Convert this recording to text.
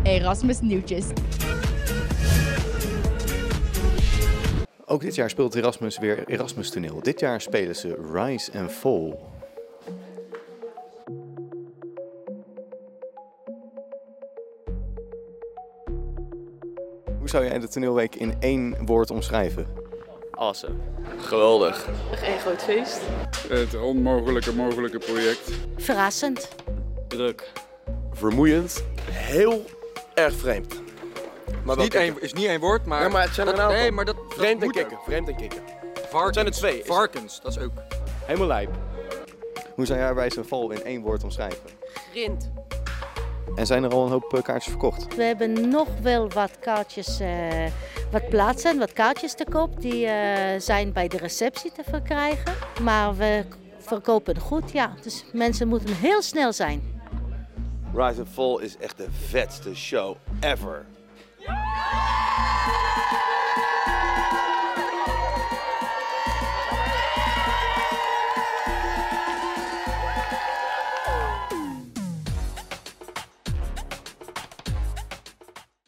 Erasmus nieuwtjes. Ook dit jaar speelt Erasmus weer Erasmus toneel. Dit jaar spelen ze Rise and Fall. Hoe zou jij de toneelweek in 1 woord omschrijven? Awesome. Geweldig. Een groot feest. Het onmogelijke project. Verrassend. Druk. Vermoeiend. Heel erg vreemd. Maar is niet één woord, maar... Ja, maar het zijn er een aantal. Nee, maar dat Vreemd en moet kikken. Vreemd en kikken. Varkens. Zijn er 2? Varkens, dat is ook... Helemaal lijp. Hoe zou jij Rise and Fall in 1 woord omschrijven? Grind. En zijn er al een hoop kaartjes verkocht? We hebben nog wel wat kaartjes, wat plaatsen, wat kaartjes te koop. Die zijn bij de receptie te verkrijgen. Maar we verkopen goed, ja. Dus mensen moeten heel snel zijn. Rise and Fall is echt de vetste show ever.